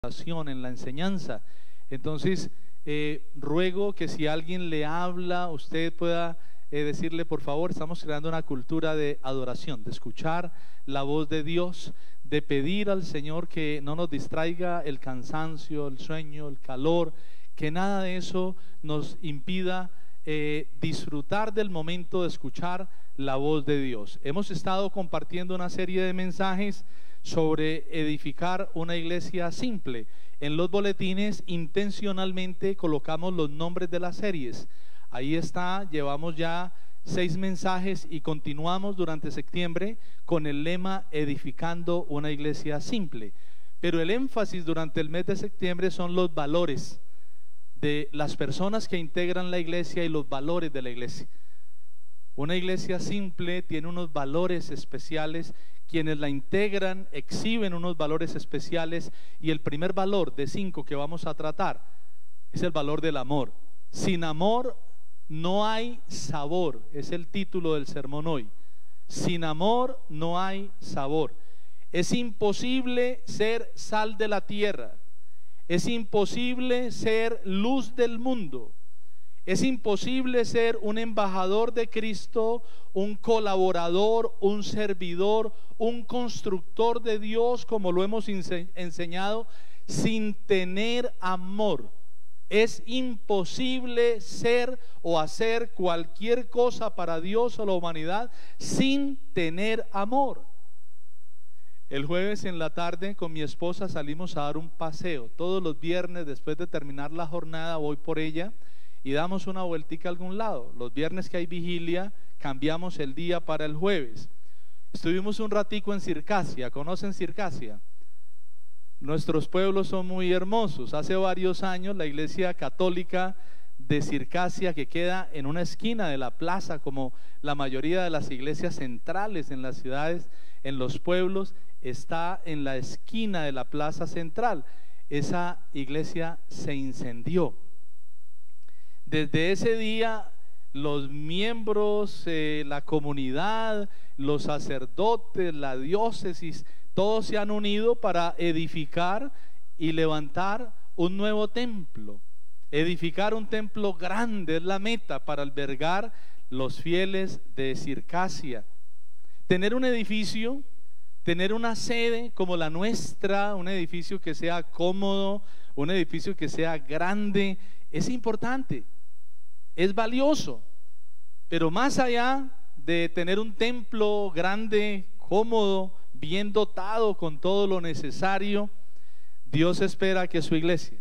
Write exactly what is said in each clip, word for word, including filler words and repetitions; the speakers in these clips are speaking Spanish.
en la enseñanza. Entonces eh, ruego que si alguien le habla, usted pueda eh, decirle: por favor, estamos creando una cultura de adoración, de escuchar la voz de Dios, de pedir al Señor que no nos distraiga el cansancio, el sueño, el calor, que nada de eso nos impida eh, disfrutar del momento de escuchar la voz de Dios. Hemos estado compartiendo una serie de mensajes sobre edificar una iglesia simple. En los boletines intencionalmente colocamos los nombres de las series. Ahí está, llevamos ya seis mensajes y continuamos durante septiembre con el lema edificando una iglesia simple. Pero el énfasis durante el mes de septiembre son los valores de las personas que integran la iglesia y los valores de la iglesia. Una iglesia simple tiene unos valores especiales. Quienes la integran exhiben unos valores especiales, y el primer valor de cinco que vamos a tratar es el valor del amor. Sin amor no hay sabor, es el título del sermón hoy. Sin amor no hay sabor. Es imposible ser sal de la tierra, es imposible ser luz del mundo, es imposible ser un embajador de Cristo, un colaborador, un servidor, un constructor de Dios, como lo hemos enseñado, sin tener amor. Es imposible ser o hacer cualquier cosa para Dios o la humanidad sin tener amor. El jueves en la tarde con mi esposa salimos a dar un paseo. Todos los viernes después de terminar la jornada voy por ella y damos una vueltica a algún lado. Los viernes que hay vigilia cambiamos el día para el jueves. Estuvimos un ratico en Circasia. ¿Conocen Circasia? Nuestros pueblos son muy hermosos. Hace varios años la iglesia católica de Circasia, que queda en una esquina de la plaza, como la mayoría de las iglesias centrales en las ciudades, en los pueblos, está en la esquina de la plaza central. Esa iglesia se incendió. Desde ese día los miembros, eh, la comunidad, los sacerdotes, la diócesis, todos se han unido para edificar y levantar un nuevo templo. Edificar un templo grande es la meta para albergar los fieles de Circasia. Tener un edificio, tener una sede como la nuestra, un edificio que sea cómodo, un edificio que sea grande, es importante. Es valioso, pero más allá de tener un templo grande, cómodo, bien dotado con todo lo necesario, Dios espera que su iglesia,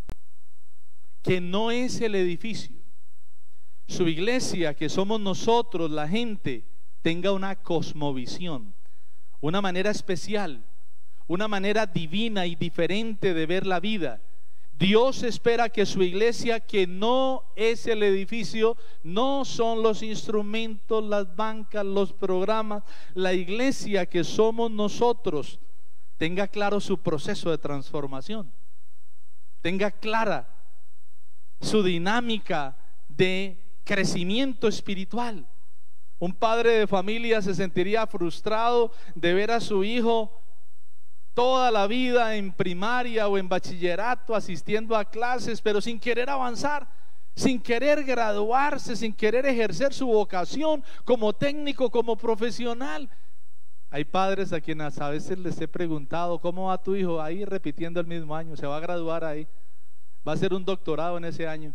que no es el edificio, su iglesia, que somos nosotros, la gente, tenga una cosmovisión, una manera especial, una manera divina y diferente de ver la vida. Dios espera que su iglesia, que no es el edificio, no son los instrumentos, las bancas, los programas, la iglesia que somos nosotros, tenga claro su proceso de transformación, tenga clara su dinámica de crecimiento espiritual. Un padre de familia se sentiría frustrado de ver a su hijo toda la vida en primaria o en bachillerato asistiendo a clases, pero sin querer avanzar, sin querer graduarse, sin querer ejercer su vocación como técnico, como profesional. Hay padres a quienes a veces les he preguntado: ¿cómo va tu hijo? Ahí repitiendo el mismo año, se va a graduar ahí, va a hacer un doctorado en ese año.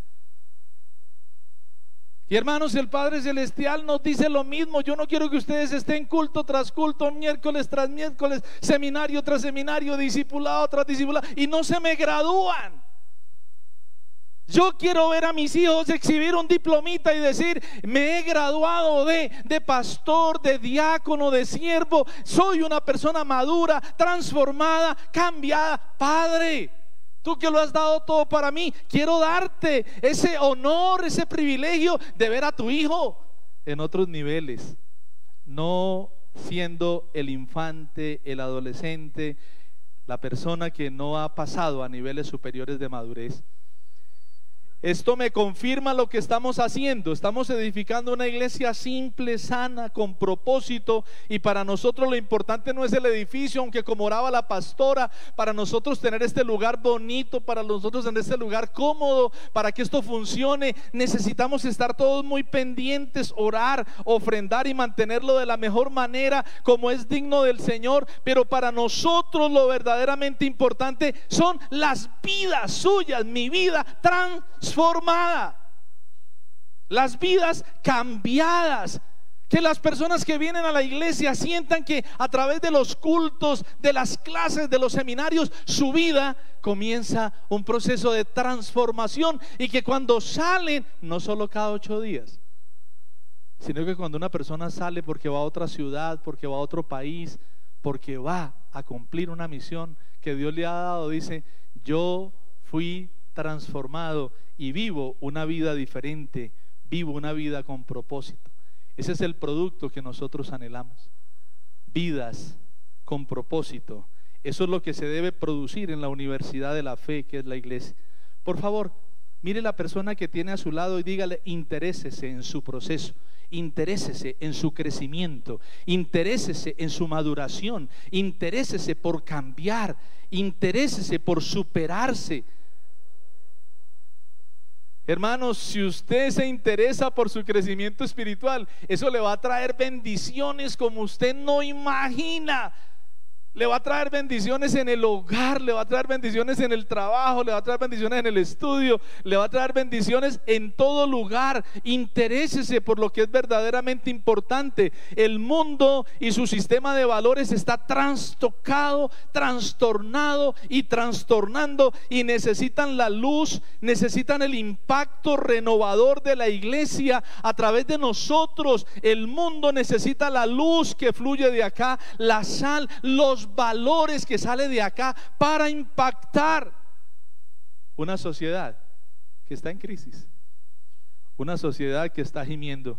Y hermanos, el Padre Celestial nos dice lo mismo. Yo no quiero que ustedes estén culto tras culto, miércoles tras miércoles, seminario tras seminario, discipulado tras discipulado, y no se me gradúan. Yo quiero ver a mis hijos exhibir un diplomita y decir: me he graduado de, de pastor, de diácono, de siervo, soy una persona madura, transformada, cambiada. Padre, tú que lo has dado todo para mí, quiero darte ese honor, ese privilegio de ver a tu hijo en otros niveles, no siendo el infante, el adolescente, la persona que no ha pasado a niveles superiores de madurez. Esto me confirma lo que estamos haciendo. Estamos edificando una iglesia simple, sana, con propósito. Y para nosotros lo importante no es el edificio, aunque como oraba la pastora, para nosotros tener este lugar bonito, para nosotros tener este lugar cómodo, para que esto funcione, necesitamos estar todos muy pendientes, orar, ofrendar y mantenerlo de la mejor manera, como es digno del Señor. Pero para nosotros lo verdaderamente importante son las vidas suyas, mi vida transformada, formada, las vidas cambiadas, que las personas que vienen a la iglesia sientan que a través de los cultos, de las clases, de los seminarios, su vida comienza un proceso de transformación, y que cuando salen, no solo cada ocho días, sino que cuando una persona sale porque va a otra ciudad, porque va a otro país, porque va a cumplir una misión que Dios le ha dado, dice: yo fui transformado y vivo una vida diferente, vivo una vida con propósito. Ese es el producto que nosotros anhelamos, vidas con propósito. Eso es lo que se debe producir en la universidad de la fe, que es la iglesia. Por favor, mire la persona que tiene a su lado y dígale: interésese en su proceso, interésese en su crecimiento, interésese en su maduración, interésese por cambiar, interésese por superarse. Hermanos, si usted se interesa por su crecimiento espiritual, eso le va a traer bendiciones como usted no imagina. Le va a traer bendiciones en el hogar, le va a traer bendiciones en el trabajo, le va a traer bendiciones en el estudio, le va a traer bendiciones en todo lugar. Interésese por lo que es verdaderamente importante. El mundo y su sistema de valores está trastocado, trastornado y trastornando, y necesitan la luz, necesitan el impacto renovador de la iglesia a través de nosotros. El mundo necesita la luz que fluye de acá, la sal, los valores que sale de acá para impactar una sociedad que está en crisis, una sociedad que está gimiendo.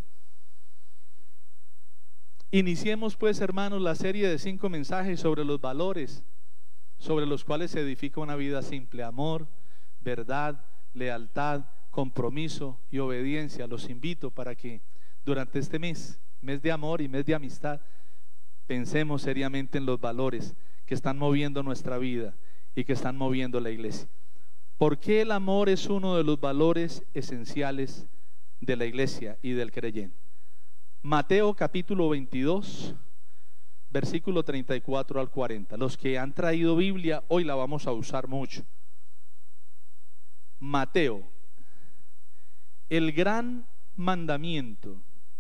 Iniciemos pues, hermanos, la serie de cinco mensajes sobre los valores sobre los cuales se edifica una vida simple: amor, verdad, lealtad, compromiso y obediencia. Los invito para que durante este mes, mes de amor y mes de amistad, pensemos seriamente en los valores que están moviendo nuestra vida y que están moviendo la iglesia. ¿Por qué el amor es uno de los valores esenciales de la iglesia y del creyente? Mateo capítulo veintidós, versículo treinta y cuatro al cuarenta. Los que han traído Biblia, hoy la vamos a usar mucho. Mateo, el gran mandamiento.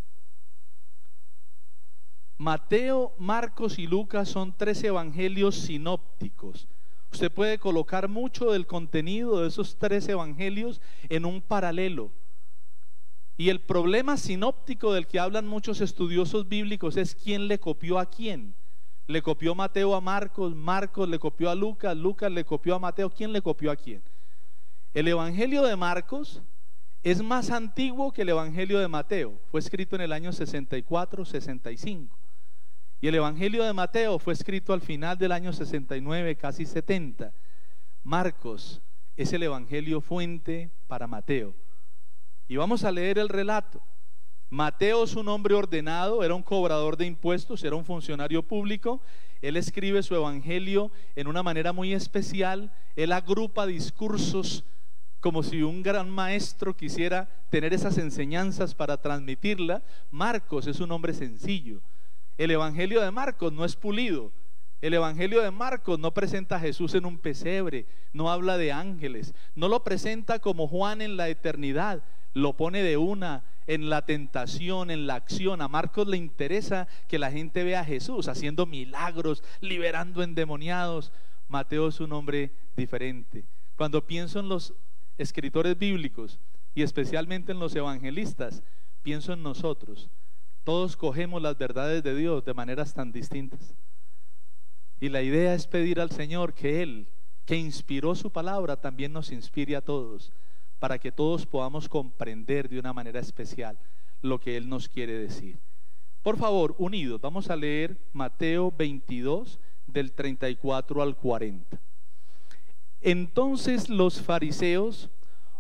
Mateo, Marcos y Lucas son tres evangelios sinópticos. Usted puede colocar mucho del contenido de esos tres evangelios en un paralelo. Y el problema sinóptico del que hablan muchos estudiosos bíblicos es quién le copió a quién. Le copió Mateo a Marcos, Marcos le copió a Lucas, Lucas le copió a Mateo. ¿Quién le copió a quién? El evangelio de Marcos es más antiguo que el evangelio de Mateo. Fue escrito en el año sesenta y cuatro, sesenta y cinco. Y el evangelio de Mateo fue escrito al final del año sesenta y nueve, casi setenta. Marcos es el evangelio fuente para Mateo. Y vamos a leer el relato. Mateo es un hombre ordenado, era un cobrador de impuestos, era un funcionario público. Él escribe su evangelio en una manera muy especial. Él agrupa discursos como si un gran maestro quisiera tener esas enseñanzas para transmitirla. Marcos es un hombre sencillo. El evangelio de Marcos no es pulido. El evangelio de Marcos no presenta a Jesús en un pesebre, no habla de ángeles, no lo presenta como Juan en la eternidad, lo pone de una en la tentación, en la acción. A Marcos le interesa que la gente vea a Jesús haciendo milagros, liberando endemoniados. Mateo es un hombre diferente. Cuando pienso en los escritores bíblicos y especialmente en los evangelistas, pienso en nosotros. Todos cogemos las verdades de Dios de maneras tan distintas, y la idea es pedir al Señor que Él, que inspiró su palabra, también nos inspire a todos, para que todos podamos comprender de una manera especial lo que Él nos quiere decir. Por favor, unidos, vamos a leer Mateo veintidós del treinta y cuatro al cuarenta. Entonces los fariseos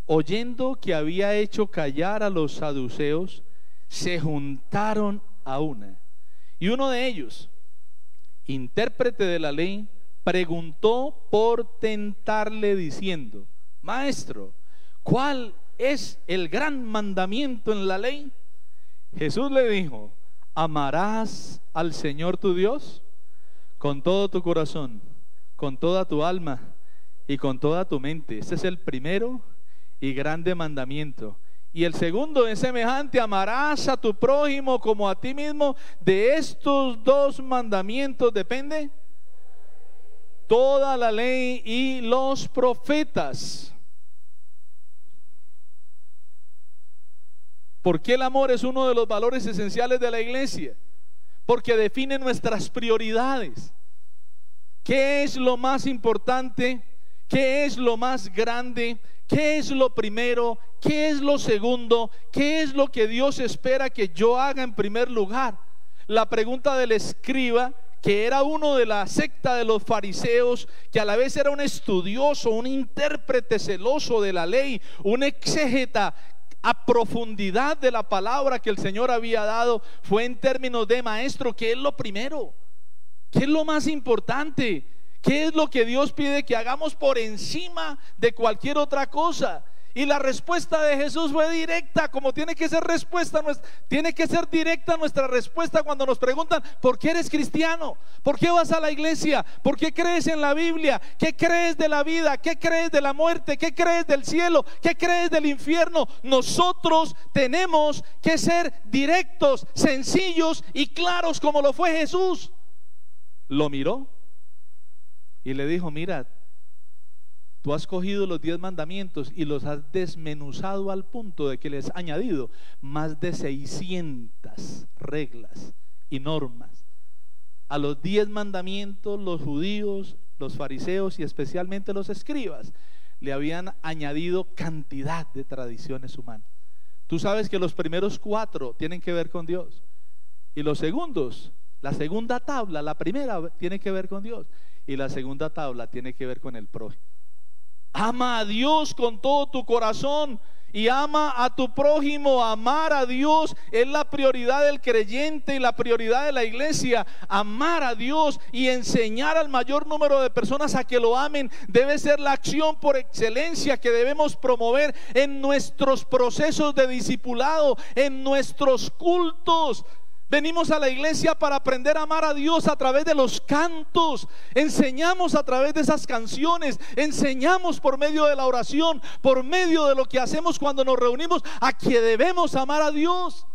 oyendo que había hecho callar a los saduceos, se juntaron a una. Y uno de ellos, intérprete de la ley, preguntó por tentarle diciendo: Maestro, ¿cuál es el gran mandamiento en la ley? Jesús le dijo: amarás al Señor tu Dios con todo tu corazón, con toda tu alma y con toda tu mente. Este es el primero y grande mandamiento. Y el segundo es semejante: amarás a tu prójimo como a ti mismo. De estos dos mandamientos depende toda la ley y los profetas. ¿Por qué el amor es uno de los valores esenciales de la iglesia? Porque define nuestras prioridades. ¿Qué es lo más importante? ¿Qué es lo más grande? ¿Qué es lo primero? ¿Qué es lo segundo? ¿Qué es lo que Dios espera que yo haga en primer lugar? La pregunta del escriba, que era uno de la secta de los fariseos, que a la vez era un estudioso, un intérprete celoso de la ley, un exégeta a profundidad de la palabra que el Señor había dado, fue en términos de: maestro, ¿qué es lo primero? ¿Qué es lo más importante? ¿Qué es lo que Dios pide que hagamos por encima de cualquier otra cosa? Y la respuesta de Jesús fue directa, como tiene que ser respuesta, tiene que ser directa nuestra respuesta cuando nos preguntan: ¿por qué eres cristiano? ¿Por qué vas a la iglesia? ¿Por qué crees en la Biblia? ¿Qué crees de la vida? ¿Qué crees de la muerte? ¿Qué crees del cielo? ¿Qué crees del infierno? Nosotros tenemos que ser directos, sencillos y claros, como lo fue Jesús. Lo miró y le dijo: mira, tú has cogido los diez mandamientos y los has desmenuzado al punto de que les has añadido más de seiscientas reglas y normas. A los diez mandamientos los judíos, los fariseos y especialmente los escribas le habían añadido cantidad de tradiciones humanas. Tú sabes que los primeros cuatro tienen que ver con Dios, y los segundos, la segunda tabla, la primera tiene que ver con Dios, y la segunda tabla tiene que ver con el prójimo. Ama a Dios con todo tu corazón y ama a tu prójimo. Amar a Dios es la prioridad del creyente y la prioridad de la iglesia. Amar a Dios y enseñar al mayor número de personas a que lo amen debe ser la acción por excelencia que debemos promover en nuestros procesos de discipulado, en nuestros cultos. Venimos a la iglesia para aprender a amar a Dios a través de los cantos. Enseñamos a través de esas canciones. Enseñamos por medio de la oración, por medio de lo que hacemos cuando nos reunimos, a que debemos amar a Dios.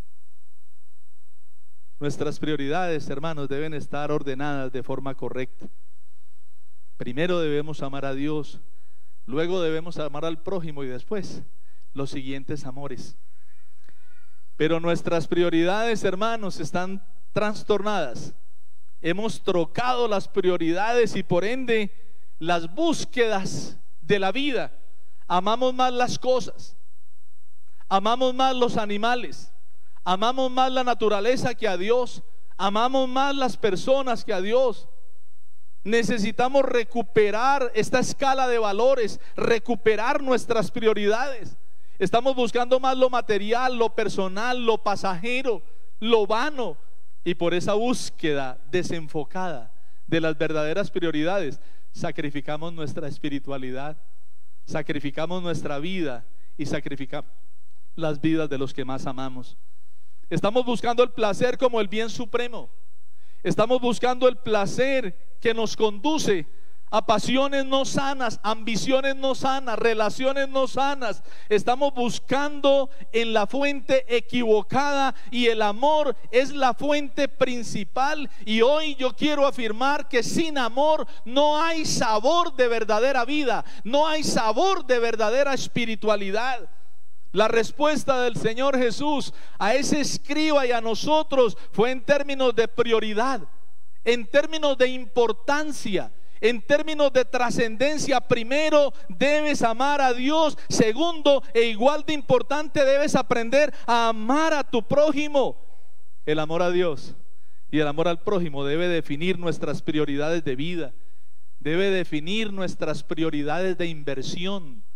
Nuestras prioridades, hermanos, deben estar ordenadas de forma correcta. Primero debemos amar a Dios, luego debemos amar al prójimo y después los siguientes amores. Pero nuestras prioridades, hermanos, están trastornadas. Hemos trocado las prioridades y por ende las búsquedas de la vida. Amamos más las cosas, amamos más los animales, amamos más la naturaleza que a Dios, amamos más las personas que a Dios. Necesitamos recuperar esta escala de valores, recuperar nuestras prioridades. Estamos buscando más lo material, lo personal, lo pasajero, lo vano, y por esa búsqueda desenfocada de las verdaderas prioridades sacrificamos nuestra espiritualidad, sacrificamos nuestra vida y sacrificamos las vidas de los que más amamos. Estamos buscando el placer como el bien supremo. Estamos buscando el placer que nos conduce a pasiones no sanas, ambiciones no sanas, relaciones no sanas. Estamos buscando en la fuente equivocada, y el amor es la fuente principal. Y hoy yo quiero afirmar que sin amor no hay sabor de verdadera vida, no hay sabor de verdadera espiritualidad. La respuesta del Señor Jesús a ese escriba y a nosotros fue en términos de prioridad, en términos de importancia, en términos de trascendencia. Primero debes amar a Dios. Segundo, e igual de importante, debes aprender a amar a tu prójimo. El amor a Dios y el amor al prójimo debe definir nuestras prioridades de vida, debe definir nuestras prioridades de inversión,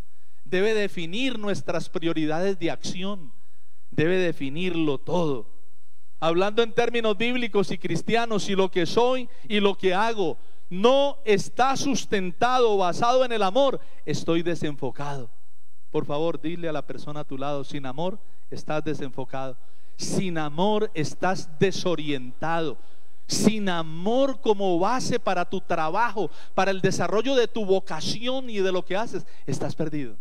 debe definir nuestras prioridades de acción, debe definirlo todo. Hablando en términos bíblicos y cristianos, si lo que soy y lo que hago no está sustentado, basado en el amor, estoy desenfocado. Por favor, dile a la persona a tu lado: sin amor estás desenfocado, sin amor estás desorientado, sin amor como base para tu trabajo, para el desarrollo de tu vocación y de lo que haces, estás perdido.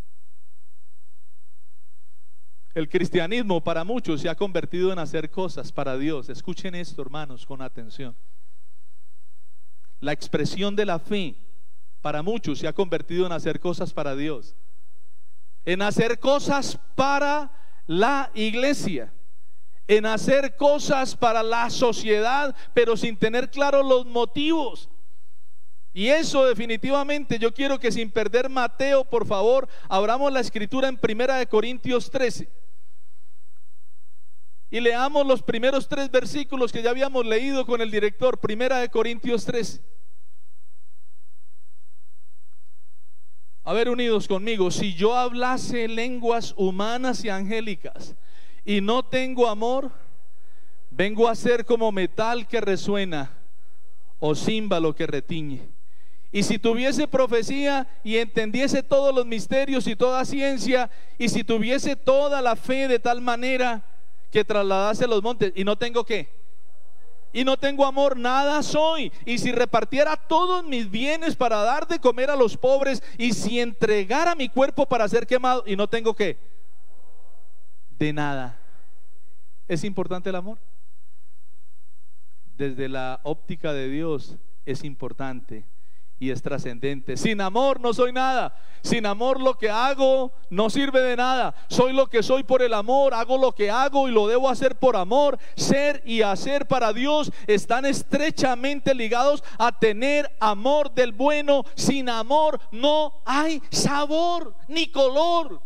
El cristianismo para muchos se ha convertido en hacer cosas para Dios. Escuchen esto, hermanos, con atención. La expresión de la fe para muchos se ha convertido en hacer cosas para Dios, en hacer cosas para la iglesia, en hacer cosas para la sociedad, pero sin tener claros los motivos. Y eso definitivamente, yo quiero que sin perder Mateo, por favor, abramos la escritura en Primera de Corintios trece y leamos los primeros tres versículos que ya habíamos leído con el director. Primera de Corintios trece. A ver, unidos conmigo: si yo hablase lenguas humanas y angélicas y no tengo amor, vengo a ser como metal que resuena o címbalo que retiñe. Y si tuviese profecía y entendiese todos los misterios y toda ciencia, y si tuviese toda la fe de tal manera que trasladase los montes, y no tengo qué, y no tengo amor, nada soy. Y si repartiera todos mis bienes para dar de comer a los pobres, y si entregara mi cuerpo para ser quemado, y no tengo qué, de nada. ¿Es importante el amor? Desde la óptica de Dios es importante y es trascendente. Sin amor no soy nada. Sin amor lo que hago no sirve de nada. Soy lo que soy por el amor. Hago lo que hago y lo debo hacer por amor. Ser y hacer para Dios están estrechamente ligados a tener amor del bueno. Sin amor no hay sabor ni color.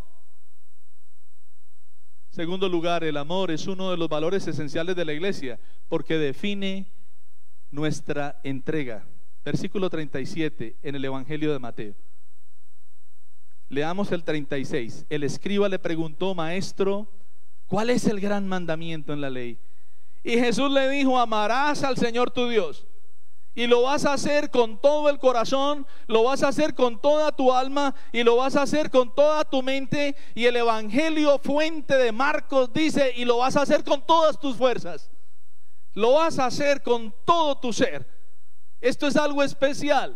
Segundo lugar, el amor es uno de los valores esenciales de la iglesia porque define nuestra entrega. Versículo treinta y siete en el Evangelio de Mateo. Leamos el treinta y seis. El escriba le preguntó: maestro, ¿cuál es el gran mandamiento en la ley? Y Jesús le dijo: amarás al Señor tu Dios, y lo vas a hacer con todo el corazón, lo vas a hacer con toda tu alma, y lo vas a hacer con toda tu mente. Y el Evangelio fuente de Marcos dice: y lo vas a hacer con todas tus fuerzas, lo vas a hacer con todo tu ser. Esto es algo especial.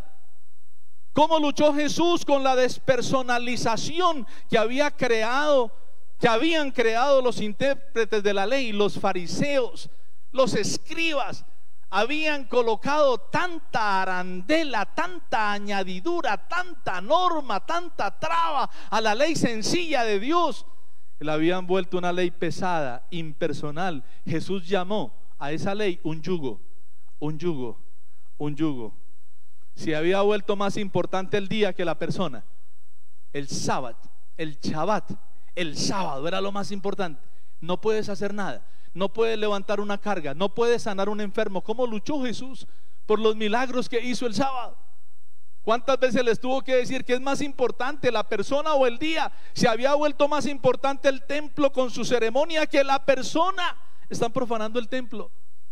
¿Cómo luchó Jesús con la despersonalización que había creado, que habían creado los intérpretes de la ley, los fariseos, los escribas? Habían colocado tanta arandela, tanta añadidura, tanta norma, tanta traba a la ley sencilla de Dios. La habían vuelto una ley pesada, impersonal. Jesús llamó a esa ley un yugo, un yugo, un yugo. Se había vuelto más importante el día que la persona. El sábado, el Shabbat, el sábado era lo más importante. No puedes hacer nada, no puedes levantar una carga, no puedes sanar un enfermo. ¿Cómo luchó Jesús por los milagros que hizo el sábado? ¿Cuántas veces les tuvo que decir que es más importante la persona o el día? Se había vuelto más importante el templo con su ceremonia que la persona. Están profanando el templo.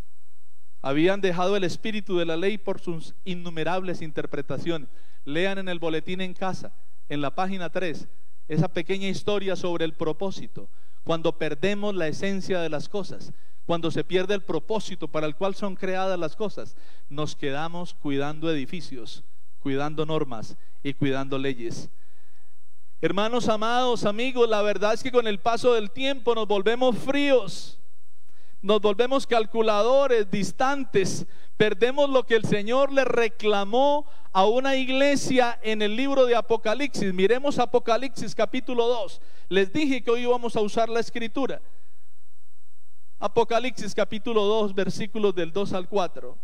Habían dejado el espíritu de la ley por sus innumerables interpretaciones. Lean en el boletín en casa, en la página tres, esa pequeña historia sobre el propósito. Cuando perdemos la esencia de las cosas, cuando se pierde el propósito para el cual son creadas las cosas, nos quedamos cuidando edificios, cuidando normas y cuidando leyes. Hermanos amados, amigos, la verdad es que con el paso del tiempo nos volvemos fríos, nos volvemos calculadores, distantes. Perdemos lo que el Señor le reclamó a una iglesia en el libro de Apocalipsis. Miremos Apocalipsis capítulo dos. Les dije que hoy íbamos a usar la escritura. Apocalipsis capítulo dos, versículos del dos al cuatro.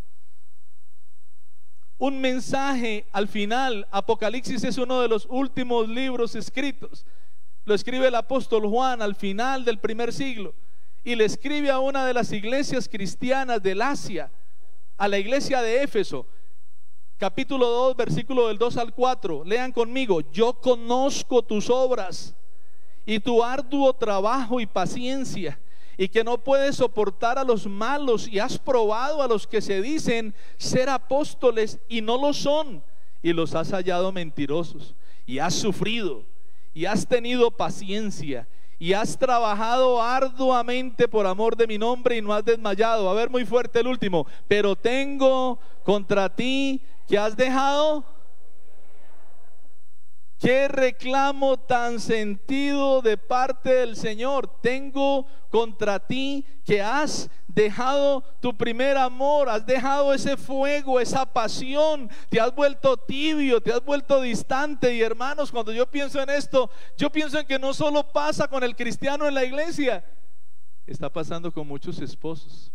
Un mensaje al final. Apocalipsis es uno de los últimos libros escritos. Lo escribe el apóstol Juan al final del primer siglo. Y le escribe a una de las iglesias cristianas del Asia, a la iglesia de Éfeso. capítulo dos, versículo del dos al cuatro. Lean conmigo. Yo conozco tus obras y tu arduo trabajo y paciencia, y que no puedes soportar a los malos, y has probado a los que se dicen ser apóstoles y no lo son, y los has hallado mentirosos, y has sufrido y has tenido paciencia y has trabajado arduamente por amor de mi nombre y no has desmayado. A ver, muy fuerte el último. Pero tengo contra ti que has dejado. ¿Qué reclamo tan sentido de parte del Señor? Tengo contra ti que has dejado tu primer amor, has dejado ese fuego, esa pasión, te has vuelto tibio, te has vuelto distante. Y hermanos, cuando yo pienso en esto, yo pienso en que no solo pasa con el cristiano en la iglesia, está pasando con muchos esposos.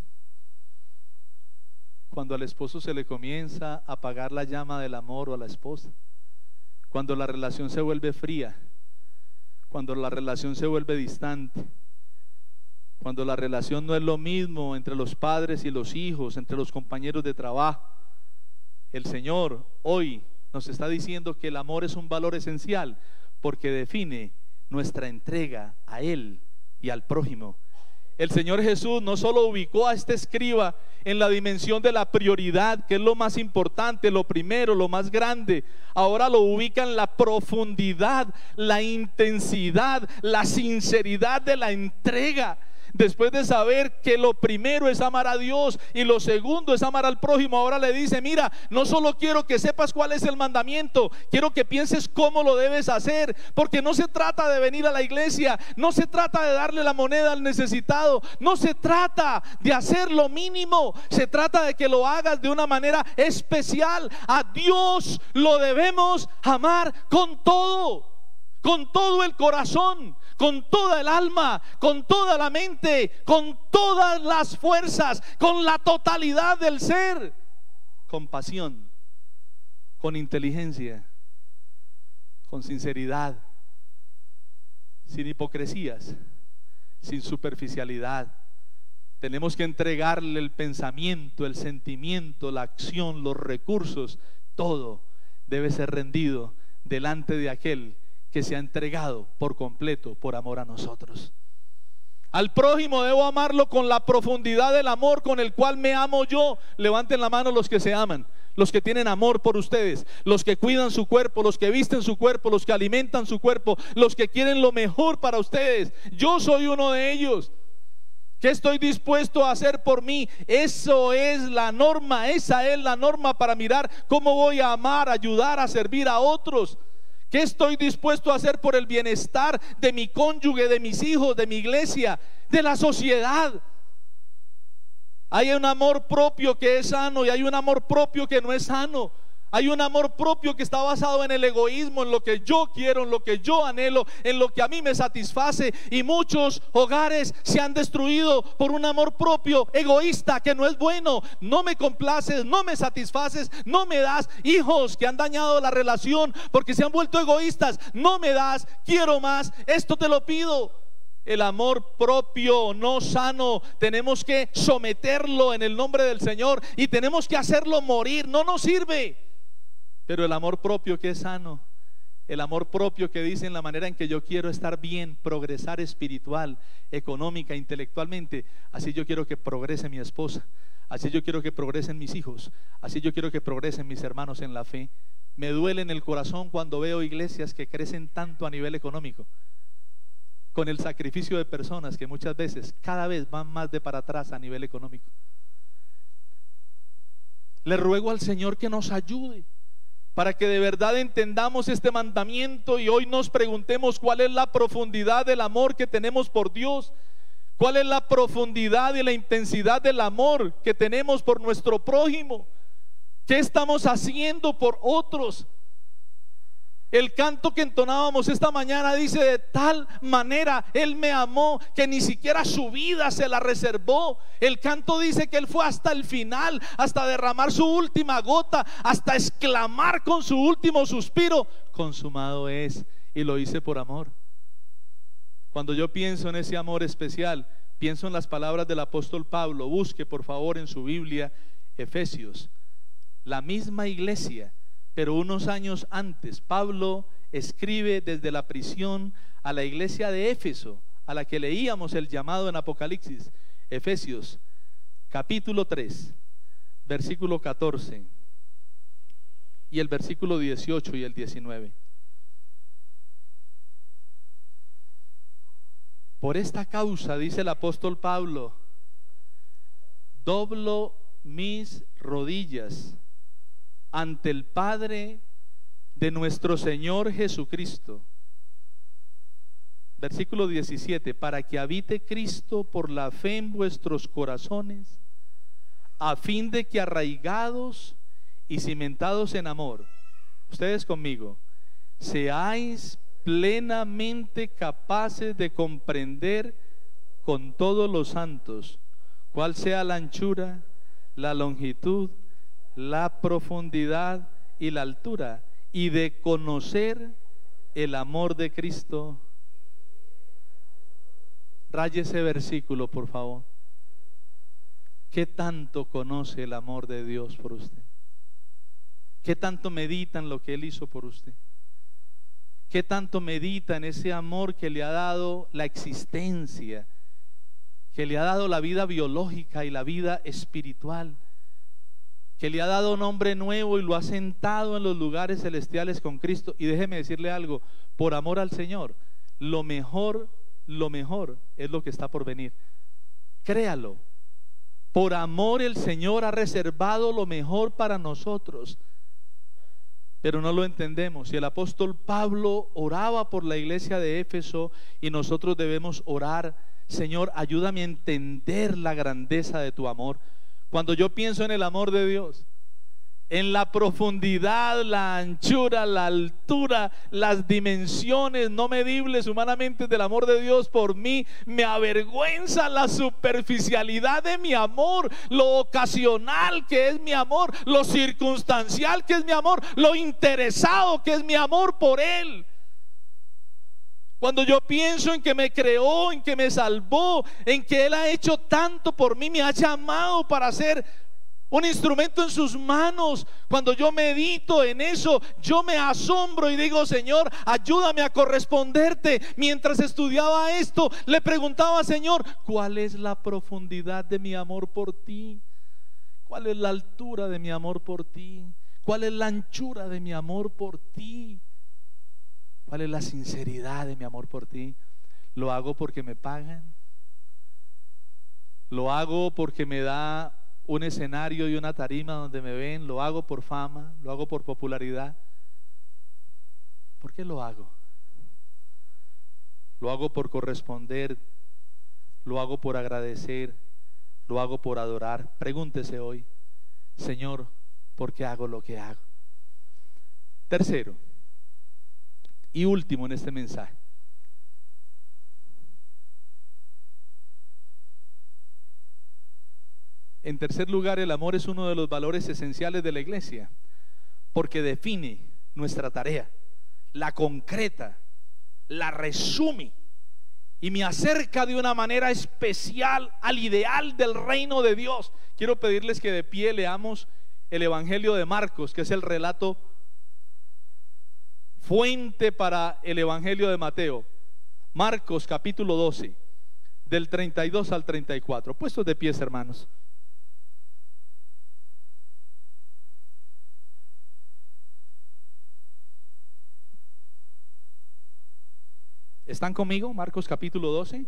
Cuando al esposo se le comienza a apagar la llama del amor, o a la esposa, cuando la relación se vuelve fría, cuando la relación se vuelve distante, cuando la relación no es lo mismo entre los padres y los hijos, entre los compañeros de trabajo. El Señor hoy nos está diciendo que el amor es un valor esencial, porque define nuestra entrega a Él y al prójimo. El Señor Jesús no solo ubicó a este escriba en la dimensión de la prioridad, que es lo más importante, lo primero, lo más grande. Ahora lo ubica en la profundidad, la intensidad, la sinceridad de la entrega. Después de saber que lo primero es amar a Dios y lo segundo es amar al prójimo, ahora le dice: mira, no solo quiero que sepas cuál es el mandamiento, quiero que pienses cómo lo debes hacer. Porque no se trata de venir a la iglesia, no se trata de darle la moneda al necesitado, no se trata de hacer lo mínimo, se trata de que lo hagas de una manera especial. A Dios lo debemos amar con todo, con todo el corazón, con toda el alma, con toda la mente, con todas las fuerzas, con la totalidad del ser, con pasión, con inteligencia, con sinceridad, sin hipocresías, sin superficialidad. Tenemos que entregarle el pensamiento, el sentimiento, la acción, los recursos. Todo debe ser rendido delante de aquel que se ha entregado por completo por amor a nosotros. Al prójimo debo amarlo con la profundidad del amor con el cual me amo yo. Levanten la mano los que se aman, los que tienen amor por ustedes, los que cuidan su cuerpo, los que visten su cuerpo, los que alimentan su cuerpo, los que quieren lo mejor para ustedes. Yo soy uno de ellos. ¿Qué estoy dispuesto a hacer por mí? Eso es la norma, esa es la norma para mirar cómo voy a amar, ayudar, a servir a otros. ¿Qué estoy dispuesto a hacer por el bienestar de mi cónyuge, de mis hijos, de mi iglesia, de la sociedad? Hay un amor propio que es sano y hay un amor propio que no es sano. Hay un amor propio que está basado en el egoísmo, en lo que yo quiero, en lo que yo anhelo, en lo que a mí me satisface. Y muchos hogares se han destruido por un amor propio egoísta que no es bueno. No me complaces, no me satisfaces, no me das. Hijos que han dañado la relación porque se han vuelto egoístas. No me das, quiero más, esto te lo pido. El amor propio no sano tenemos que someterlo en el nombre del Señor y tenemos que hacerlo morir. No nos sirve. Pero el amor propio que es sano, el amor propio que dice en la manera en que yo quiero estar bien, progresar espiritual, económica, intelectualmente, así yo quiero que progrese mi esposa, así yo quiero que progresen mis hijos, así yo quiero que progresen mis hermanos en la fe. Me duele en el corazón cuando veo iglesias que crecen tanto a nivel económico, con el sacrificio de personas que muchas veces cada vez van más de para atrás a nivel económico. Le ruego al Señor que nos ayude para que de verdad entendamos este mandamiento y hoy nos preguntemos cuál es la profundidad del amor que tenemos por Dios, cuál es la profundidad y la intensidad del amor que tenemos por nuestro prójimo, qué estamos haciendo por otros. El canto que entonábamos esta mañana dice: de tal manera Él me amó que ni siquiera su vida se la reservó. El canto dice que Él fue hasta el final, hasta derramar su última gota, hasta exclamar con su último suspiro: consumado es. Y lo hice por amor. Cuando yo pienso en ese amor especial, pienso en las palabras del apóstol Pablo. Busque por favor en su Biblia Efesios la misma iglesia, pero unos años antes. Pablo escribe desde la prisión a la iglesia de Éfeso, a la que leíamos el llamado en Apocalipsis. Efesios capítulo tres, versículo catorce y el versículo dieciocho y el diecinueve. Por esta causa, dice el apóstol Pablo, doblo mis rodillas ante el Padre de nuestro Señor Jesucristo. Versículo diecisiete, para que habite Cristo por la fe en vuestros corazones, a fin de que arraigados y cimentados en amor, ustedes conmigo, seáis plenamente capaces de comprender con todos los santos cuál sea la anchura, la longitud, la profundidad y la altura, y de conocer el amor de Cristo. Raye ese versículo, por favor. ¿Qué tanto conoce el amor de Dios por usted? ¿Qué tanto medita en lo que Él hizo por usted? ¿Qué tanto medita en ese amor que le ha dado la existencia, que le ha dado la vida biológica y la vida espiritual, que le ha dado un hombre nuevo y lo ha sentado en los lugares celestiales con Cristo? Y déjeme decirle algo, por amor al Señor, lo mejor, lo mejor es lo que está por venir. Créalo, por amor el Señor ha reservado lo mejor para nosotros, pero no lo entendemos. Y el apóstol Pablo oraba por la iglesia de Éfeso, y nosotros debemos orar: Señor, ayúdame a entender la grandeza de tu amor. Cuando yo pienso en el amor de Dios, en la profundidad, la anchura, la altura, las dimensiones no medibles humanamente del amor de Dios por mí, me avergüenza la superficialidad de mi amor, lo ocasional que es mi amor, lo circunstancial que es mi amor, lo interesado que es mi amor por Él. Cuando yo pienso en que me creó, en que me salvó, en que Él ha hecho tanto por mí, me ha llamado para ser un instrumento en sus manos, cuando yo medito en eso, yo me asombro y digo: Señor, ayúdame a corresponderte. Mientras estudiaba esto, le preguntaba: Señor, ¿cuál es la profundidad de mi amor por ti? ¿Cuál es la altura de mi amor por ti? ¿Cuál es la anchura de mi amor por ti? ¿Cuál es la sinceridad de mi amor por ti? ¿Lo hago porque me pagan? ¿Lo hago porque me da un escenario y una tarima donde me ven? ¿Lo hago por fama? ¿Lo hago por popularidad? ¿Por qué lo hago? ¿Lo hago por corresponder? ¿Lo hago por agradecer? ¿Lo hago por adorar? Pregúntese hoy: Señor, ¿por qué hago lo que hago? Tercero y último en este mensaje, en tercer lugar, el amor es uno de los valores esenciales de la iglesia, porque define nuestra tarea, la concreta, la resume y me acerca de una manera especial al ideal del reino de Dios. Quiero pedirles que de pie leamos el Evangelio de Marcos, que es el relato fuente para el Evangelio de Mateo. Marcos capítulo doce, del treinta y dos al treinta y cuatro. Puestos de pies, hermanos. ¿Están conmigo? Marcos capítulo doce.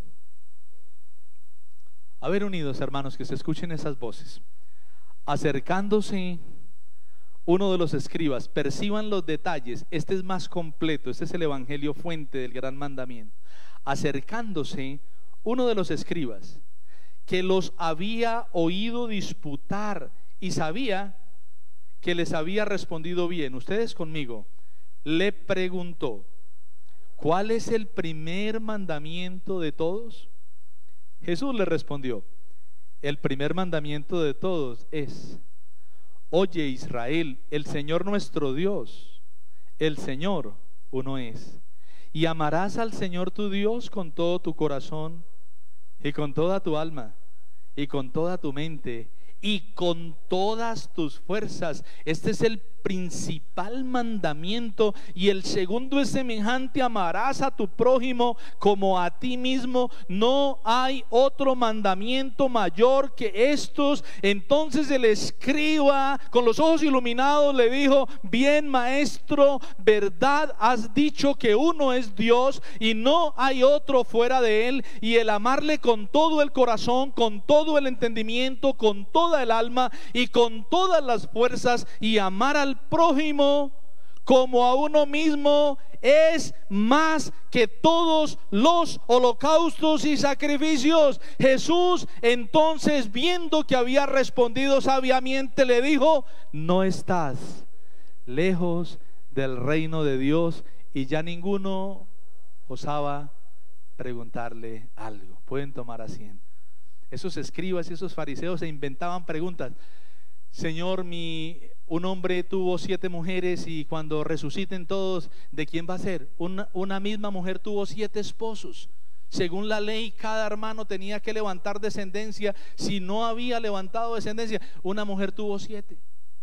A ver, unidos, hermanos, que se escuchen esas voces. Acercándose uno de los escribas, perciban los detalles, este es más completo, este es el evangelio fuente del gran mandamiento. Acercándose uno de los escribas, que los había oído disputar y sabía que les había respondido bien, ustedes conmigo, le preguntó: ¿cuál es el primer mandamiento de todos? Jesús le respondió: el primer mandamiento de todos es: oye, Israel, el Señor nuestro Dios, el Señor uno es, y amarás al Señor tu Dios con todo tu corazón y con toda tu alma y con toda tu mente, y con todas tus fuerzas. Este es el principal mandamiento, y el segundo es semejante: amarás a tu prójimo como a ti mismo. No hay otro mandamiento mayor que estos. Entonces el escriba, con los ojos iluminados, le dijo: bien, maestro, verdad has dicho, que uno es Dios y no hay otro fuera de él, y el amarle con todo el corazón, con todo el entendimiento, con toda el alma y con todas las fuerzas, y amar al prójimo como a uno mismo, es más que todos los holocaustos y sacrificios. Jesús entonces, viendo que había respondido sabiamente, le dijo: no estás lejos del reino de Dios. Y ya ninguno osaba preguntarle algo. Pueden tomar asiento. Esos escribas y esos fariseos se inventaban preguntas. Señor, mi, un hombre tuvo siete mujeres, y cuando resuciten todos, ¿de quién va a ser? Una, una misma mujer tuvo siete esposos. Según la ley, cada hermano tenía que levantar descendencia. Si no había levantado descendencia, una mujer tuvo siete.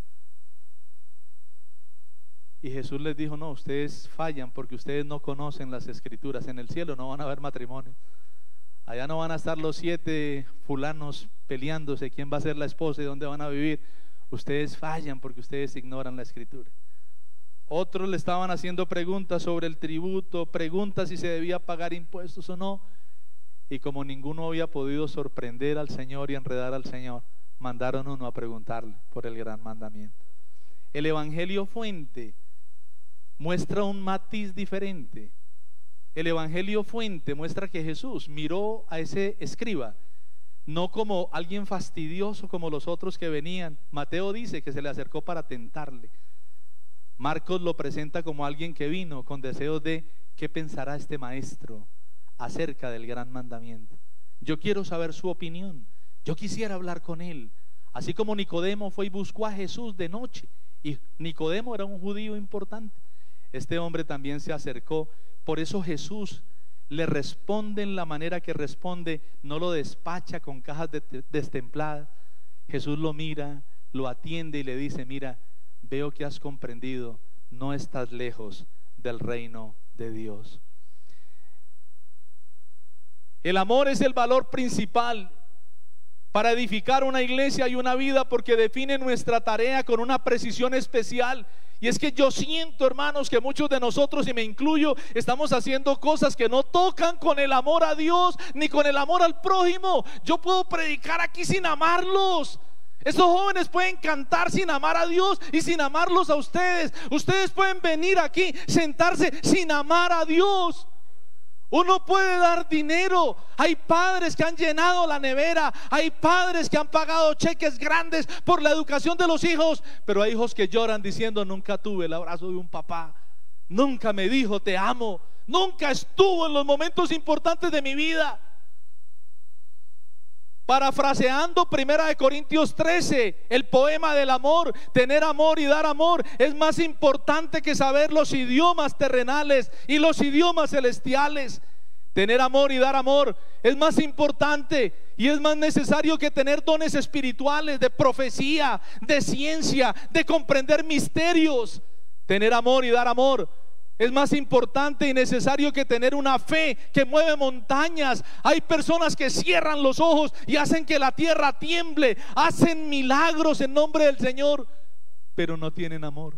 Y Jesús les dijo: no, ustedes fallan porque ustedes no conocen las escrituras. En el cielo no van a haber matrimonio. Allá no van a estar los siete fulanos peleándose quién va a ser la esposa y dónde van a vivir. Ustedes fallan porque ustedes ignoran la escritura. Otros le estaban haciendo preguntas sobre el tributo, preguntas si se debía pagar impuestos o no. Y como ninguno había podido sorprender al Señor y enredar al Señor, mandaron uno a preguntarle por el gran mandamiento. El Evangelio fuente muestra un matiz diferente. El Evangelio fuente muestra que Jesús miró a ese escriba no como alguien fastidioso como los otros que venían. Mateo dice que se le acercó para tentarle. Marcos lo presenta como alguien que vino con deseos de: ¿qué pensará este maestro acerca del gran mandamiento? Yo quiero saber su opinión, yo quisiera hablar con él. Así como Nicodemo fue y buscó a Jesús de noche, y Nicodemo era un judío importante, este hombre también se acercó. Por eso Jesús le responde en la manera que responde, no lo despacha con cajas destempladas. Jesús lo mira, lo atiende y le dice: mira, veo que has comprendido, no estás lejos del reino de Dios. El amor es el valor principal para edificar una iglesia y una vida, porque define nuestra tarea con una precisión especial. Y es que yo siento, hermanos, que muchos de nosotros, y me incluyo, estamos haciendo cosas que no tocan con el amor a Dios ni con el amor al prójimo. Yo puedo predicar aquí sin amarlos. Estos jóvenes pueden cantar sin amar a Dios y sin amarlos a ustedes. Ustedes pueden venir aquí, sentarse sin amar a Dios. Uno puede dar dinero. Hay padres que han llenado la nevera, hay padres que han pagado cheques grandes por la educación de los hijos, pero hay hijos que lloran diciendo: nunca tuve el abrazo de un papá, nunca me dijo te amo, nunca estuvo en los momentos importantes de mi vida. Parafraseando primera de Corintios trece, el poema del amor: tener amor y dar amor es más importante que saber los idiomas terrenales y los idiomas celestiales. Tener amor y dar amor es más importante y es más necesario que tener dones espirituales, de profecía, de ciencia, de comprender misterios. Tener amor y dar amor es más importante y necesario que tener una fe que mueve montañas. Hay personas que cierran los ojos y hacen que la tierra tiemble, hacen milagros en nombre del Señor, pero no tienen amor.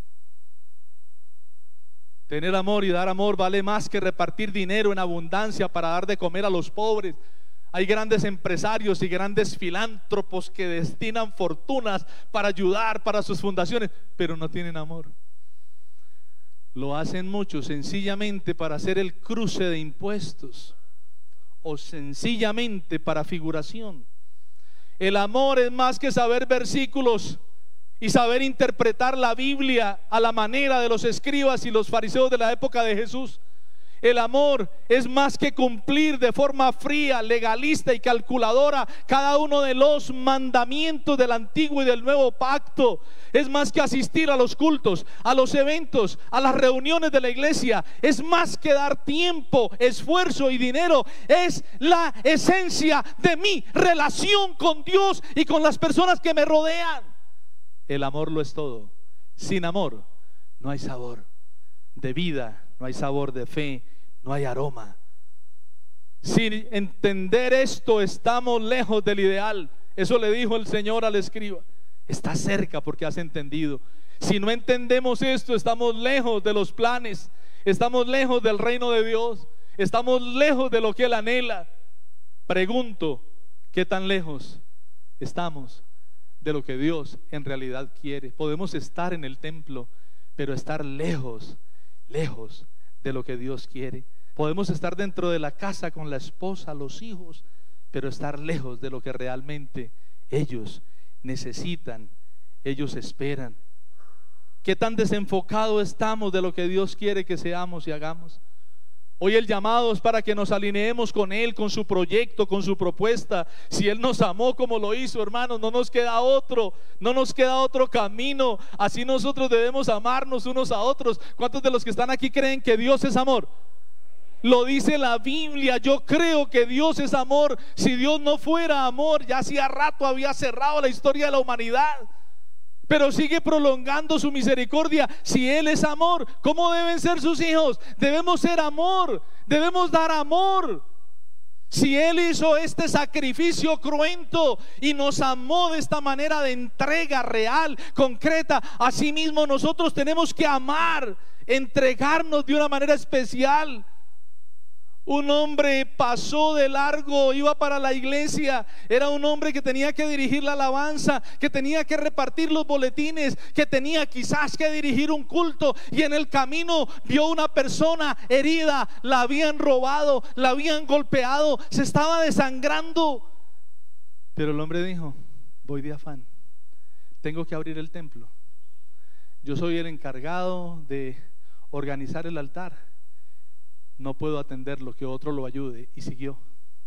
Tener amor y dar amor vale más que repartir dinero en abundancia para dar de comer a los pobres. Hay grandes empresarios y grandes filántropos que destinan fortunas para ayudar para sus fundaciones, pero no tienen amor. Lo hacen muchos sencillamente para hacer el cruce de impuestos o sencillamente para figuración. El amor es más que saber versículos y saber interpretar la Biblia a la manera de los escribas y los fariseos de la época de Jesús. El amor es más que cumplir de forma fría, legalista y calculadora cada uno de los mandamientos del antiguo y del nuevo pacto. Es más que asistir a los cultos, a los eventos, a las reuniones de la iglesia. Es más que dar tiempo, esfuerzo y dinero. Es la esencia de mi relación con Dios y con las personas que me rodean. El amor lo es todo. Sin amor no hay sabor de vida, no hay sabor de fe, no hay aroma. Sin entender esto estamos lejos del ideal. Eso le dijo el Señor al escriba: está cerca porque has entendido. Si no entendemos esto, estamos lejos de los planes, estamos lejos del reino de Dios, estamos lejos de lo que Él anhela. Pregunto, ¿qué tan lejos estamos de lo que Dios en realidad quiere? Podemos estar en el templo, pero estar lejos, lejos de lo que Dios quiere. Podemos estar dentro de la casa con la esposa, los hijos, pero estar lejos de lo que realmente ellos necesitan, ellos esperan. ¿Qué tan desenfocados estamos de lo que Dios quiere que seamos y hagamos? Hoy el llamado es para que nos alineemos con Él, con su proyecto, con su propuesta. Si Él nos amó como lo hizo, hermanos, no nos queda otro, no nos queda otro camino. Así nosotros debemos amarnos unos a otros. ¿Cuántos de los que están aquí creen que Dios es amor? Lo dice la Biblia. Yo creo que Dios es amor. Si Dios no fuera amor, ya hacía rato había cerrado la historia de la humanidad. Pero sigue prolongando su misericordia. Si Él es amor, ¿cómo deben ser sus hijos? Debemos ser amor, debemos dar amor. Si Él hizo este sacrificio cruento y nos amó de esta manera de entrega real, concreta, asimismo nosotros tenemos que amar, entregarnos de una manera especial. Un hombre pasó de largo, iba para la iglesia. Era un hombre que tenía que dirigir la alabanza, que tenía que repartir los boletines, que tenía quizás que dirigir un culto. Y en el camino vio una persona herida, la habían robado, la habían golpeado, se estaba desangrando. Pero el hombre dijo: voy de afán, tengo que abrir el templo. Yo soy el encargado de organizar el altar. No puedo atenderlo, que otro lo ayude. Y siguió.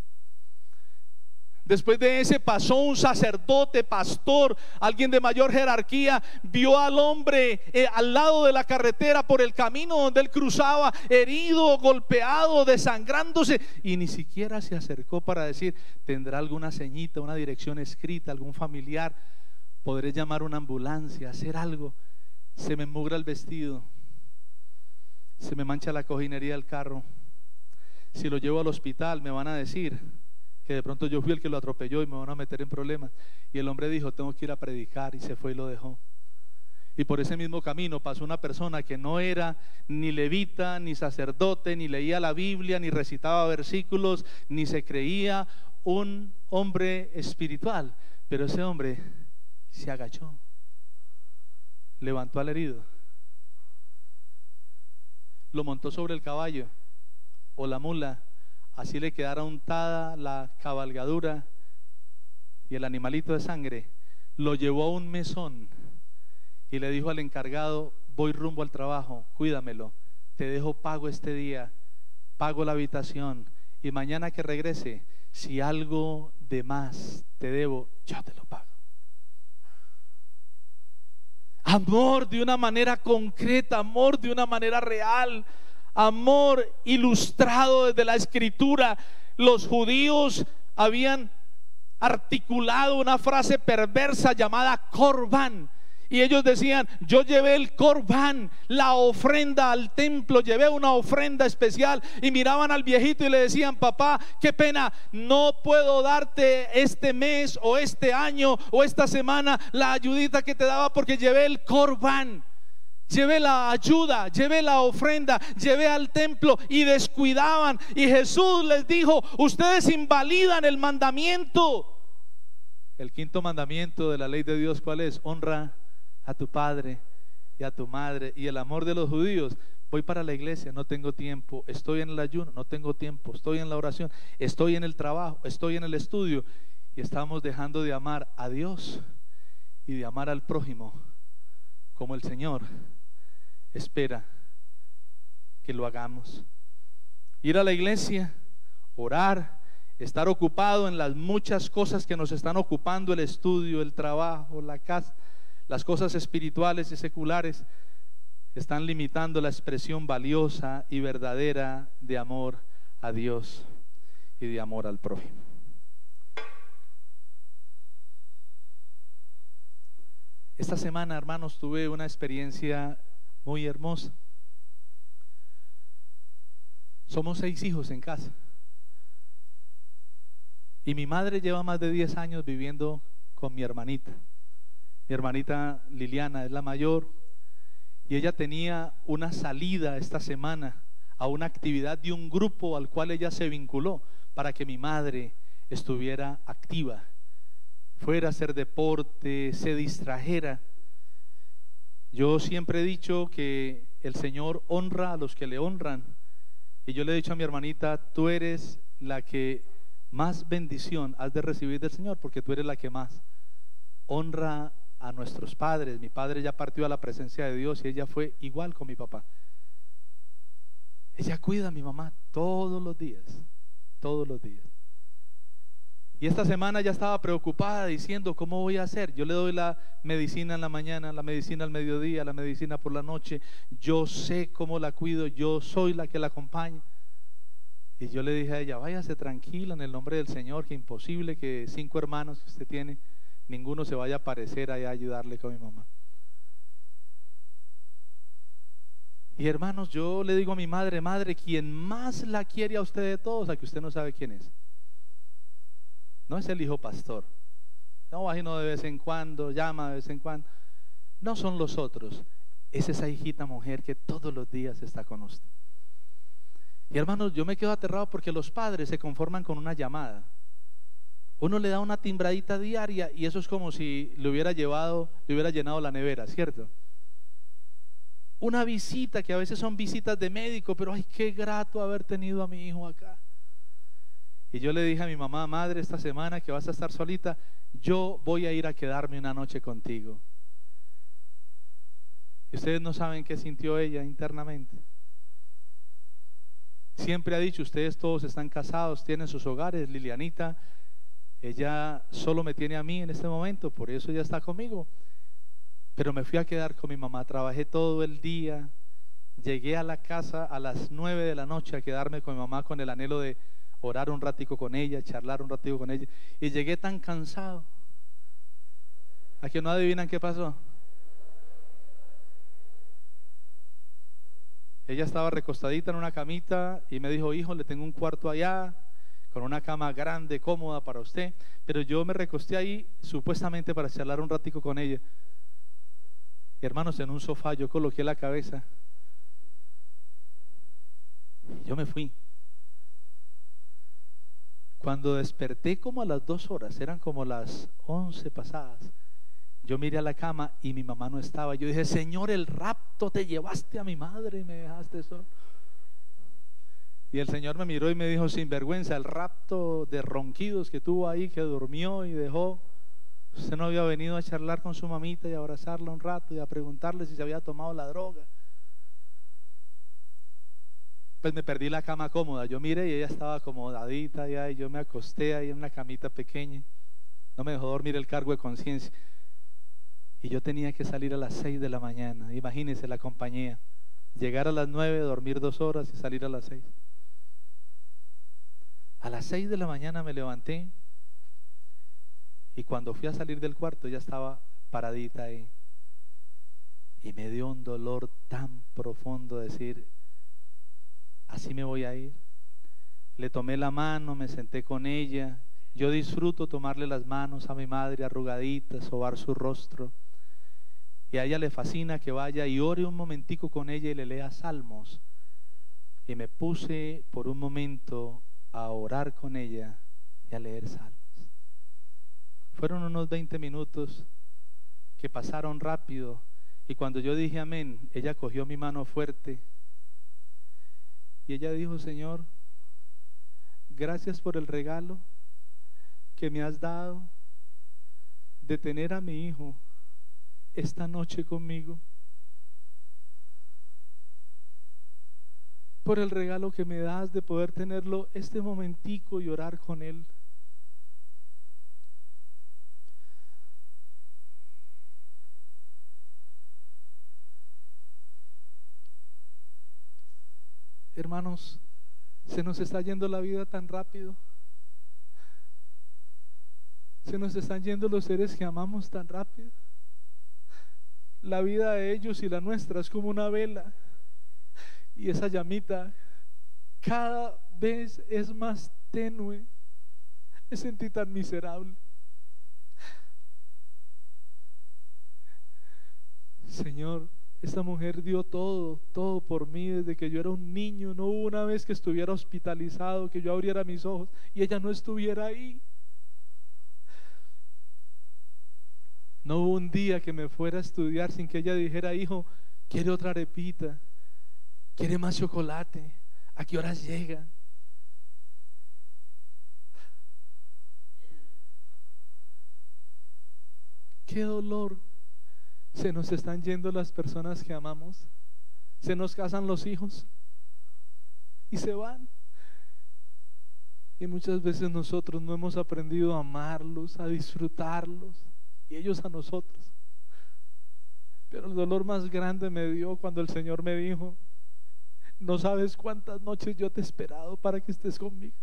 Después de ese pasó un sacerdote, pastor, alguien de mayor jerarquía. Vio al hombre eh, al lado de la carretera, por el camino donde él cruzaba, herido, golpeado, desangrándose, y ni siquiera se acercó para decir: ¿tendrá alguna señita, una dirección escrita, algún familiar? ¿Podré llamar una ambulancia, hacer algo? Se me mugra el vestido, se me mancha la cojinería del carro. Si lo llevo al hospital me van a decir que de pronto yo fui el que lo atropelló y me van a meter en problemas. Y el hombre dijo: tengo que ir a predicar, y se fue y lo dejó. Y por ese mismo camino pasó una persona que no era ni levita, ni sacerdote, ni leía la Biblia, ni recitaba versículos, ni se creía un hombre espiritual. Pero ese hombre se agachó, levantó al herido, lo montó sobre el caballo o la mula, así le quedara untada la cabalgadura y el animalito de sangre. Lo llevó a un mesón y le dijo al encargado: voy rumbo al trabajo, cuídamelo, te dejo pago este día, pago la habitación, y mañana que regrese, si algo de más te debo, yo te lo pago. Amor de una manera concreta, amor de una manera real, amor ilustrado desde la Escritura. Los judíos habían articulado una frase perversa llamada corbán, y ellos decían: yo llevé el corbán, la ofrenda al templo, llevé una ofrenda especial. Y miraban al viejito y le decían: papá, qué pena, no puedo darte este mes o este año o esta semana la ayudita que te daba, porque llevé el corbán, llevé la ayuda, llevé la ofrenda, llevé al templo. Y descuidaban. Y Jesús les dijo: ustedes invalidan el mandamiento. El quinto mandamiento de la ley de Dios, ¿cuál es? Honra a tu padre y a tu madre. Y el amor de los judíos: voy para la iglesia, no tengo tiempo, estoy en el ayuno, no tengo tiempo, estoy en la oración, estoy en el trabajo, estoy en el estudio. Y estamos dejando de amar a Dios y de amar al prójimo como el Señor espera que lo hagamos. Ir a la iglesia, orar, estar ocupado en las muchas cosas que nos están ocupando, el estudio, el trabajo, la casa, las cosas espirituales y seculares, están limitando la expresión valiosa y verdadera de amor a Dios y de amor al prójimo. Esta semana, hermanos, tuve una experiencia muy hermosa. Somos seis hijos en casa. Y mi madre lleva más de diez años viviendo con mi hermanita. Mi hermanita Liliana es la mayor. Y ella tenía una salida esta semana a una actividad de un grupo al cual ella se vinculó para que mi madre estuviera activa, fuera a hacer deporte, se distrajera. Yo siempre he dicho que el Señor honra a los que le honran. Y yo le he dicho a mi hermanita, tú eres la que más bendición has de recibir del Señor, porque tú eres la que más honra a nuestros padres. Mi padre ya partió a la presencia de Dios y ella fue igual con mi papá. Ella cuida a mi mamá todos los días, todos los días. Y esta semana ya estaba preocupada diciendo, ¿cómo voy a hacer? Yo le doy la medicina en la mañana, la medicina al mediodía, la medicina por la noche. Yo sé cómo la cuido, yo soy la que la acompaña. Y yo le dije a ella, váyase tranquila en el nombre del Señor, que imposible que cinco hermanos que usted tiene, ninguno se vaya a aparecer allá a ayudarle con mi mamá. Y hermanos, yo le digo a mi madre, madre, quien más la quiere a usted de todos, a que usted no sabe quién es. No es el hijo pastor, no imagino de vez en cuando, llama de vez en cuando. No son los otros, es esa hijita mujer que todos los días está con usted. Y hermanos, yo me quedo aterrado porque los padres se conforman con una llamada. Uno le da una timbradita diaria y eso es como si le hubiera llevado, le hubiera llenado la nevera, ¿cierto? Una visita, que a veces son visitas de médico, pero ay, qué grato haber tenido a mi hijo acá. Y yo le dije a mi mamá, madre, esta semana que vas a estar solita, yo voy a ir a quedarme una noche contigo. Y ustedes no saben qué sintió ella internamente. Siempre ha dicho, ustedes todos están casados, tienen sus hogares. Lilianita, ella solo me tiene a mí en este momento, por eso ella está conmigo. Pero me fui a quedar con mi mamá, trabajé todo el día, llegué a la casa a las nueve de la noche a quedarme con mi mamá con el anhelo de orar un ratico con ella, charlar un ratico con ella, y llegué tan cansado. ¿A que no adivinan qué pasó? Ella estaba recostadita en una camita y me dijo, hijo, le tengo un cuarto allá con una cama grande, cómoda para usted. Pero yo me recosté ahí supuestamente para charlar un ratico con ella. Y hermanos, en un sofá yo coloqué la cabeza y yo me fui. Cuando desperté como a las dos horas, eran como las once pasadas, yo miré a la cama y mi mamá no estaba. Yo dije, Señor, el rapto, te llevaste a mi madre y me dejaste solo. Y el Señor me miró y me dijo, sin vergüenza, el rapto de ronquidos que tuvo ahí, que durmió y dejó. Usted no había venido a charlar con su mamita y a abrazarla un rato y a preguntarle si se había tomado la droga. Pues me perdí la cama cómoda. Yo miré y ella estaba acomodadita allá y yo me acosté ahí en una camita pequeña. No me dejó dormir el cargo de conciencia. Y yo tenía que salir a las seis de la mañana. Imagínense la compañía. Llegar a las nueve, dormir dos horas y salir a las seis. A las seis de la mañana me levanté y cuando fui a salir del cuarto ella estaba paradita ahí. Y me dio un dolor tan profundo decir, así me voy a ir. Le tomé la mano, me senté con ella. Yo disfruto tomarle las manos a mi madre arrugadita, sobar su rostro. Y a ella le fascina que vaya y ore un momentico con ella y le lea salmos. Y me puse por un momento a orar con ella y a leer salmos. Fueron unos veinte minutos que pasaron rápido. Y cuando yo dije amén, ella cogió mi mano fuerte y ella dijo, Señor, gracias por el regalo que me has dado de tener a mi hijo esta noche conmigo. por el regalo que me das de poder tenerlo este momentico y orar con Él. Hermanos, se nos está yendo la vida tan rápido. Se nos están yendo los seres que amamos tan rápido. La vida de ellos y la nuestra es como una vela, y esa llamita cada vez es más tenue. Me sentí tan miserable. Señor, esta mujer dio todo, todo por mí desde que yo era un niño. No hubo una vez que estuviera hospitalizado, que yo abriera mis ojos y ella no estuviera ahí. No hubo un día que me fuera a estudiar sin que ella dijera: hijo, ¿quiere otra arepita? ¿Quiere más chocolate? ¿A qué horas llega? Qué dolor. Se nos están yendo las personas que amamos. Se nos casan los hijos y se van. Y muchas veces nosotros no hemos aprendido a amarlos, a disfrutarlos, y ellos a nosotros. Pero el dolor más grande me dio cuando el Señor me dijo: no sabes cuántas noches yo te he esperado para que estés conmigo.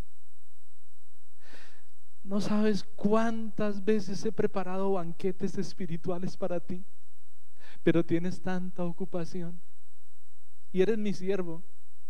No sabes cuántas veces he preparado banquetes espirituales para ti, pero tienes tanta ocupación y eres mi siervo.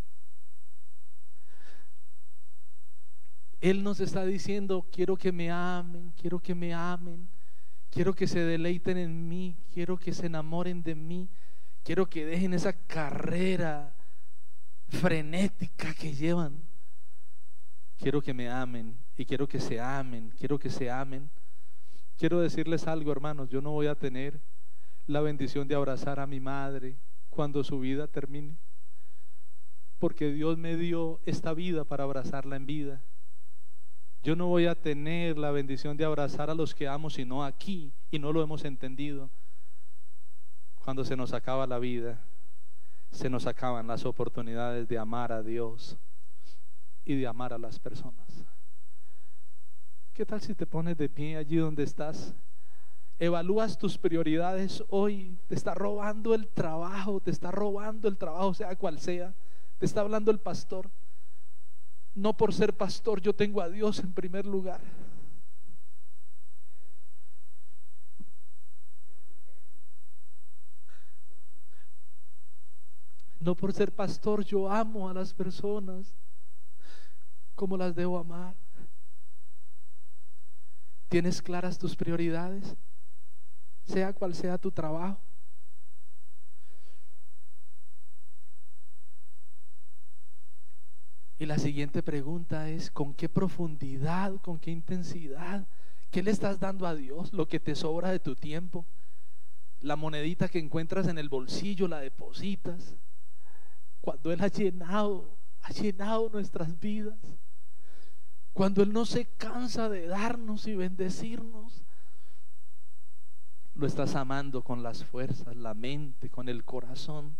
Él nos está diciendo: quiero que me amen, quiero que me amen, quiero que se deleiten en mí, quiero que se enamoren de mí, quiero que dejen esa carrera frenética que llevan. Quiero que me amen y quiero que se amen, quiero que se amen. Quiero decirles algo, hermanos: yo no voy a tener la bendición de abrazar a mi madre cuando su vida termine, porque Dios me dio esta vida para abrazarla en vida. Yo no voy a tener la bendición de abrazar a los que amo sino aquí, y no lo hemos entendido. Cuando se nos acaba la vida, se nos acaban las oportunidades de amar a Dios y de amar a las personas. ¿Qué tal si te pones de pie allí donde estás? Evalúas tus prioridades hoy. Te está robando el trabajo, te está robando el trabajo, sea cual sea. Te está hablando el pastor. No por ser pastor yo tengo a Dios en primer lugar. No por ser pastor yo amo a las personas como las debo amar. ¿Tienes claras tus prioridades? Sea cual sea tu trabajo. Y la siguiente pregunta es: ¿con qué profundidad, con qué intensidad, qué le estás dando a Dios? Lo que te sobra de tu tiempo, la monedita que encuentras en el bolsillo, la depositas, cuando Él ha llenado, ha llenado nuestras vidas, cuando Él no se cansa de darnos y bendecirnos. Lo estás amando con las fuerzas, la mente, con el corazón.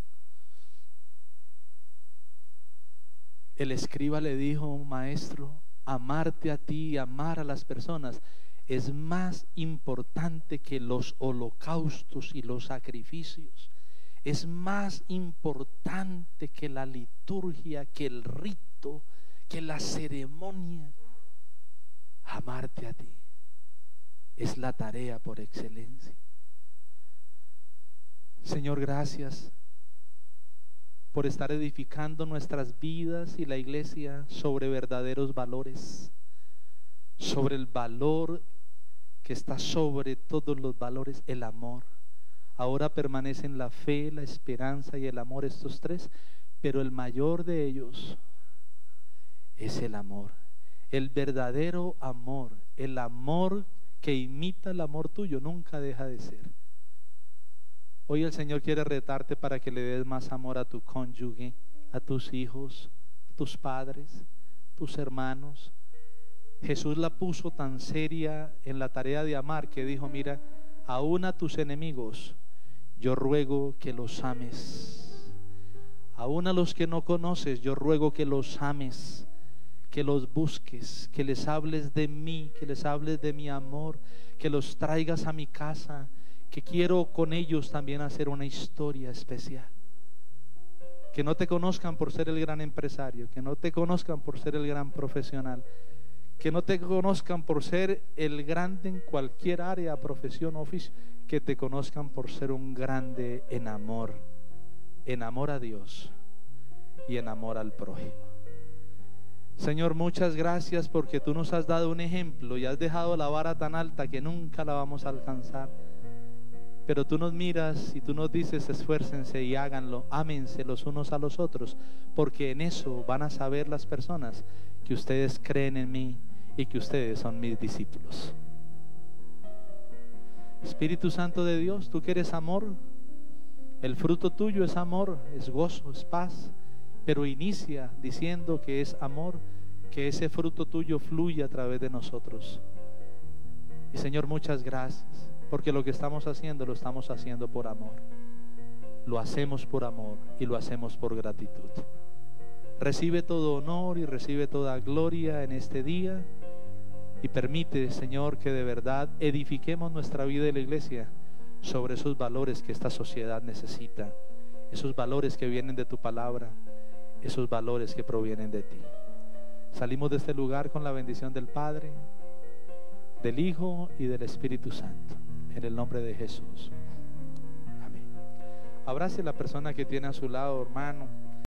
El escriba le dijo: maestro, amarte a ti y amar a las personas es más importante que los holocaustos y los sacrificios. Es más importante que la liturgia, que el rito, que la ceremonia. Amarte a ti es la tarea por excelencia. Señor, gracias por estar edificando nuestras vidas y la iglesia sobre verdaderos valores, sobre el valor que está sobre todos los valores, el amor. Ahora permanecen la fe, la esperanza y el amor, estos tres, pero el mayor de ellos es el amor, el verdadero amor, el amor que imita el amor tuyo, nunca deja de ser. Hoy el Señor quiere retarte para que le des más amor a tu cónyuge, a tus hijos, a tus padres, tus hermanos. Jesús la puso tan seria en la tarea de amar que dijo: mira, aún a tus enemigos yo ruego que los ames. Aún a los que no conoces, yo ruego que los ames, que los busques, que les hables de mí, que les hables de mi amor, que los traigas a mi casa, que quiero con ellos también hacer una historia especial. Que no te conozcan por ser el gran empresario, que no te conozcan por ser el gran profesional, que no te conozcan por ser el grande en cualquier área, profesión o oficio, que te conozcan por ser un grande en amor, en amor a Dios y en amor al prójimo. Señor, muchas gracias porque tú nos has dado un ejemplo y has dejado la vara tan alta que nunca la vamos a alcanzar. Pero tú nos miras y tú nos dices: esfuércense y háganlo, ámense los unos a los otros, porque en eso van a saber las personas que ustedes creen en mí y que ustedes son mis discípulos. Espíritu Santo de Dios, tú que eres amor, el fruto tuyo es amor, es gozo, es paz, pero inicia diciendo que es amor, que ese fruto tuyo fluye a través de nosotros. Y Señor, muchas gracias, porque lo que estamos haciendo lo estamos haciendo por amor, lo hacemos por amor y lo hacemos por gratitud. Recibe todo honor y recibe toda gloria en este día, y permite, Señor, que de verdad edifiquemos nuestra vida de la iglesia sobre esos valores que esta sociedad necesita, esos valores que vienen de tu palabra, esos valores que provienen de ti. Salimos de este lugar con la bendición del Padre, del Hijo y del Espíritu Santo, en el nombre de Jesús. Amén. Abrace a la persona que tiene a su lado, hermano.